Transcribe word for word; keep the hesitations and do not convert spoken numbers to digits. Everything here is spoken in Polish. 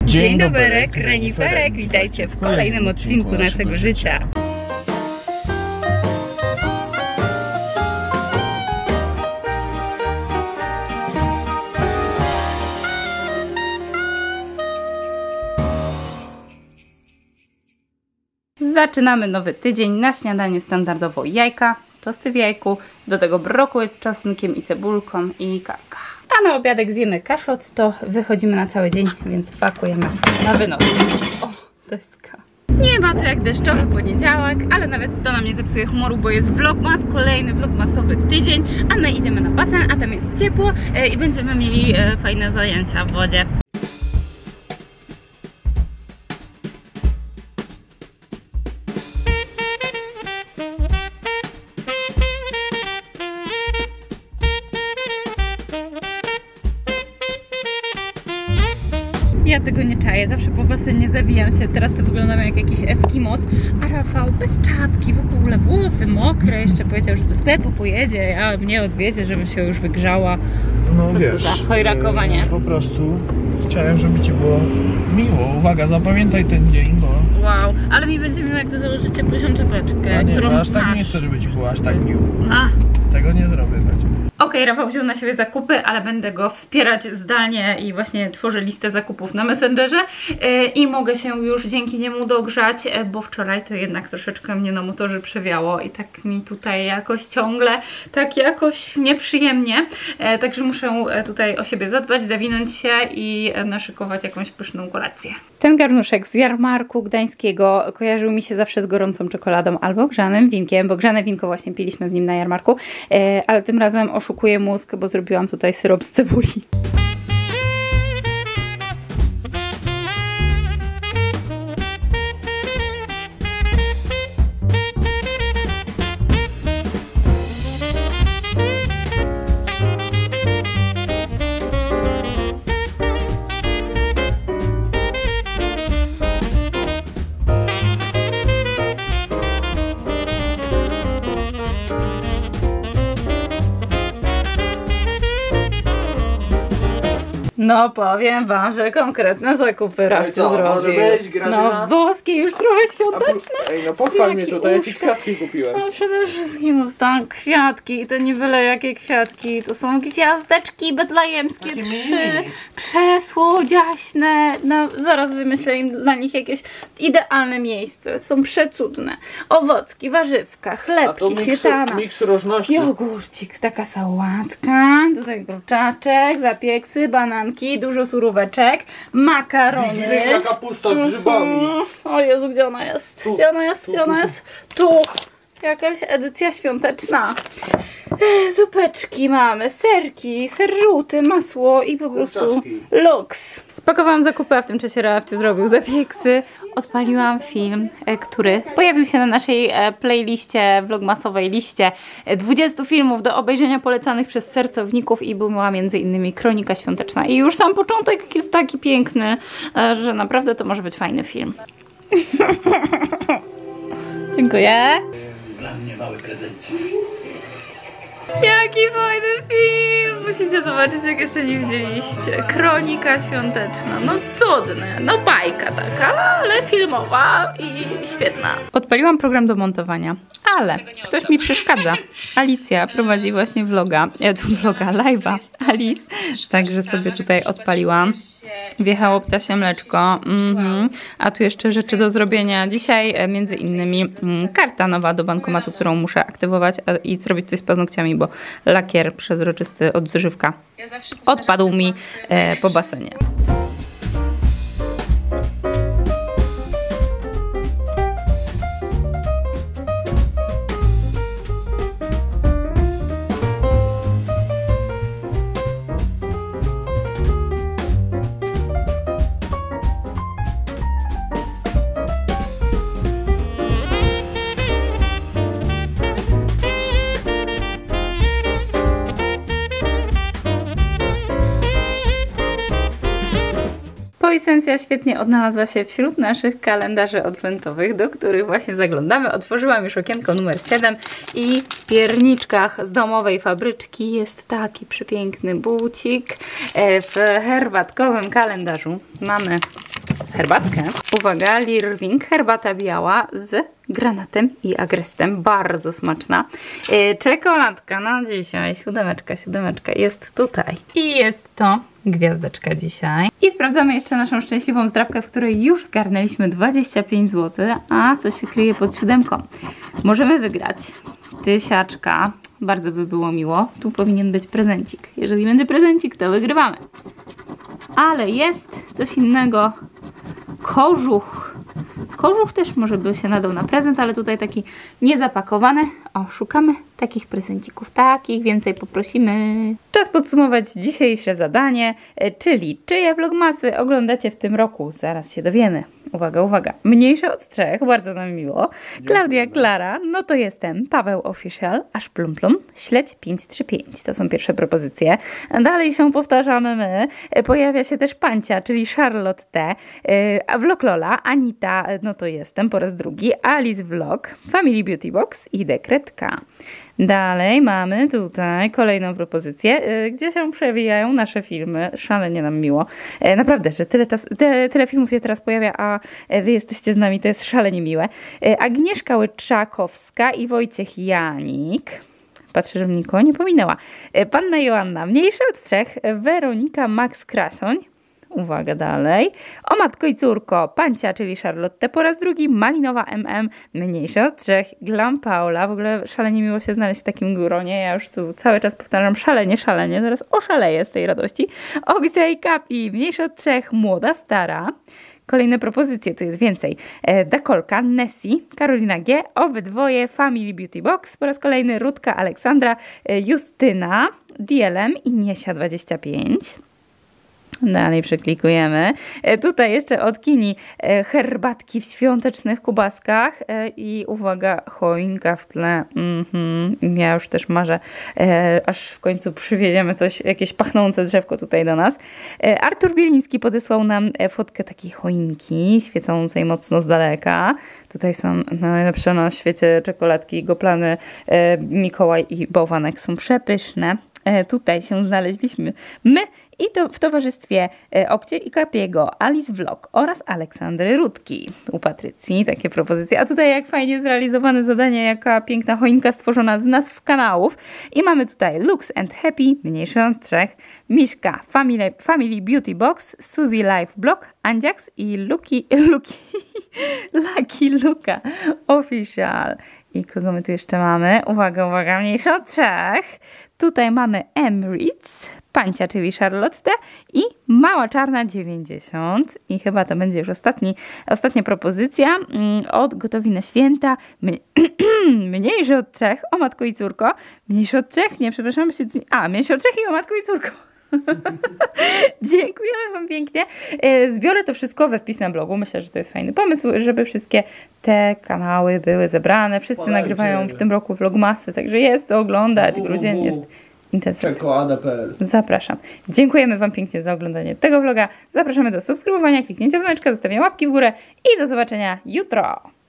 Dzień, Dzień dobry, reniferek, witajcie w kolejnym odcinku naszego życia. Zaczynamy nowy tydzień. Na śniadanie standardowo jajka, tosty w jajku, do tego brokuły z czosnkiem i cebulką i kawka. A na obiadek zjemy kaszot, to wychodzimy na cały dzień, więc pakujemy na wynos. O, deska. Nie ma to jak deszczowy poniedziałek, ale nawet to nam nie zepsuje humoru, bo jest vlogmas, kolejny vlogmasowy tydzień, a my idziemy na basen, a tam jest ciepło i będziemy mieli fajne zajęcia w wodzie. Ja tego nie czaję, zawsze po basenie zawijam się, teraz to wyglądam jak jakiś eskimos, a Rafał bez czapki, w ogóle włosy mokre, jeszcze powiedział, że do sklepu pojedzie, ja mnie odwiezie, żebym się już wygrzała. No co wiesz, to za chojrakowanie? Yy, po prostu chciałem, żeby ci było miło. Uwaga, zapamiętaj ten dzień, bo... Wow, ale mi będzie miło, jak to założy cieplusią czapeczkę, A nie, którą aż tak masz. nie chcę, żeby ci było aż tak miło. A. Tego nie zrobię, będzie. Okej, okay, Rafał wziął na siebie zakupy, ale będę go wspierać zdalnie i właśnie tworzę listę zakupów na Messengerze yy, i mogę się już dzięki niemu dogrzać, yy, bo wczoraj to jednak troszeczkę mnie na motorze przewiało i tak mi tutaj jakoś ciągle, tak jakoś nieprzyjemnie, yy, także muszę yy, tutaj o siebie zadbać, zawinąć się i yy, naszykować jakąś pyszną kolację. Ten garnuszek z jarmarku gdańskiego kojarzył mi się zawsze z gorącą czekoladą albo grzanym winkiem, bo grzane winko właśnie piliśmy w nim na jarmarku, yy, ale tym razem oszukuję mózg, bo zrobiłam tutaj syrop z cebuli. No powiem wam, że konkretne zakupy Rafciu zrobił. No boskie, już trochę świąteczne. Ej, no pochwal mnie tutaj, ja ci kwiatki kupiłem. No przede wszystkim dostałam kwiatki i to nie byle jakie kwiatki. To są gwiazdeczki betlejemskie, takie trzy, mini. przesłodziaśne. No zaraz wymyślę im dla nich jakieś idealne miejsce. Są przecudne. Owocki, warzywka, chlebki, miks, śmietana. miks różności. Jogurcik, taka sałatka, tutaj kurczaczek, zapieksy, bananki, dużo suróweczek, makarony. Wigilijna kapusta z grzybami. O Jezu, gdzie ona jest? Tu, Gdzie ona jest? tu, Gdzie ona tu, tu. jest? Tu! Jakaś edycja świąteczna. Zupeczki mamy, serki, ser żółty, masło i po prostu Kurczaczki. luks. Spakowałam zakupy, a w tym czasie Rafciu zrobił zapieksy. Odpaliłam film, który pojawił się na naszej playliście, vlogmasowej liście dwudziestu filmów do obejrzenia polecanych przez sercowników i była między innymi Kronika Świąteczna. I już sam początek jest taki piękny, że naprawdę to może być fajny film. Dziękuję. Dla mnie mały prezencik. Jaki fajny film! Musicie zobaczyć, jak jeszcze nie widzieliście. Kronika Świąteczna. No cudne, no bajka taka, ale filmowa i świetna. Odpaliłam program do montowania, ale ktoś mi przeszkadza. Alicja prowadzi właśnie vloga, ja tu vloga, live'a, Alice. Także sobie tutaj odpaliłam. Wjechało ptasie mleczko. Mm-hmm. A tu jeszcze rzeczy do zrobienia. Dzisiaj między innymi mm, karta nowa do bankomatu, którą muszę aktywować i zrobić coś z paznokciami, bo lakier przezroczysty od Żywka odpadł mi e, po basenie. Esencja świetnie odnalazła się wśród naszych kalendarzy adwentowych, do których właśnie zaglądamy. Otworzyłam już okienko numer siedem i w pierniczkach z domowej fabryczki jest taki przepiękny bucik. W herbatkowym kalendarzu mamy herbatkę. Uwaga, Lirving, herbata biała z granatem i agrestem, bardzo smaczna. Yy, czekoladka na dzisiaj, siódemeczka, siódemeczka jest tutaj. I jest to gwiazdeczka dzisiaj. I sprawdzamy jeszcze naszą szczęśliwą zdrabkę, w której już zgarnęliśmy dwadzieścia pięć złotych, a co się kryje pod siódemką. Możemy wygrać tysiaczka, bardzo by było miło. Tu powinien być prezencik. Jeżeli będzie prezencik, to wygrywamy. Ale jest coś innego. Kożuch. Kożuch też może by się nadał na prezent, ale tutaj taki niezapakowany. O, szukamy takich prezencików, takich więcej poprosimy. Czas podsumować dzisiejsze zadanie, czyli czyje vlogmasy oglądacie w tym roku? Zaraz się dowiemy. Uwaga, uwaga. Mniejsze od trzech, bardzo nam miło. Klaudia Klara, no to jestem. Paweł Official, aż plum plum. Śledź pięć trzy pięć. To są pierwsze propozycje. Dalej się powtarzamy my. Pojawia się też Pancia, czyli Charlotte T. A Vlog Lola, Anita, no to jestem po raz drugi. Alice Vlog, Family Beauty Box i Dekretka. Dalej mamy tutaj kolejną propozycję, gdzie się przewijają nasze filmy. Szalenie nam miło. Naprawdę, że tyle, czas, tyle, tyle filmów się teraz pojawia, a wy jesteście z nami, to jest szalenie miłe. Agnieszka Łyczakowska i Wojciech Janik. Patrzę, żebym nikogo nie pominęła. Panna Joanna, mniejsza od trzech. Weronika Max Krasoń. Uwaga dalej. O matko i córko, Pancia, czyli Charlotte po raz drugi, Malinowa M M, mniejsza od trzech, Glam Paula, w ogóle szalenie miło się znaleźć w takim gronie, ja już tu cały czas powtarzam szalenie, szalenie, zaraz oszaleję z tej radości. Ogdzia i Kapi, mniejsza od trzech, Młoda Stara. Kolejne propozycje, tu jest więcej. Dakolka, Nessie, Karolina G, obydwoje Family Beauty Box, po raz kolejny Rutka Aleksandra, Justyna, D L M i Niesia dwadzieścia pięć. Dalej przeklikujemy. E, tutaj jeszcze od Kini e, herbatki w świątecznych kubaskach e, i uwaga, choinka w tle. Mm-hmm. Ja już też marzę, e, aż w końcu przywieziemy coś, jakieś pachnące drzewko tutaj do nas. E, Artur Bieliński podesłał nam e, fotkę takiej choinki, świecącej mocno z daleka. Tutaj są najlepsze na świecie czekoladki, goplany, e, Mikołaj i Bałwanek są przepyszne. E, tutaj się znaleźliśmy my i to w towarzystwie Okcie i Kapiego, Alice Vlog oraz Aleksandry Rutki u Patrycji. Takie propozycje. A tutaj jak fajnie zrealizowane zadanie, jaka piękna choinka stworzona z nazw kanałów. I mamy tutaj Lux and Happy, mniejszy od trzech, Miszka, Family, Family Beauty Box, Suzy Life Blog, Andziaks i Luki, Luki, Lucky Luka Official. I kogo my tu jeszcze mamy? Uwaga, uwaga, mniejszy od trzech. Tutaj mamy Emirates, Pancia, czyli Charlotte i Mała Czarna dziewięćdziesiąt. I chyba to będzie już ostatni, ostatnia propozycja od Gotowi na Święta. Mniejszy od trzech, o matko i córko. Mniejszy od trzech, nie, przepraszam. Się, a, mniejszy od trzech i o matko i córko. Dziękujemy wam pięknie. Zbiorę to wszystko we wpis na blogu. Myślę, że to jest fajny pomysł, żeby wszystkie te kanały były zebrane. Wszyscy Podajcie. nagrywają w tym roku vlogmasy, także jest to oglądać. Grudzień jest intensywny. czekolada kropka p l. Zapraszam. Dziękujemy wam pięknie za oglądanie tego vloga. Zapraszamy do subskrybowania, kliknięcia dzwoneczka, zostawienia łapki w górę i do zobaczenia jutro.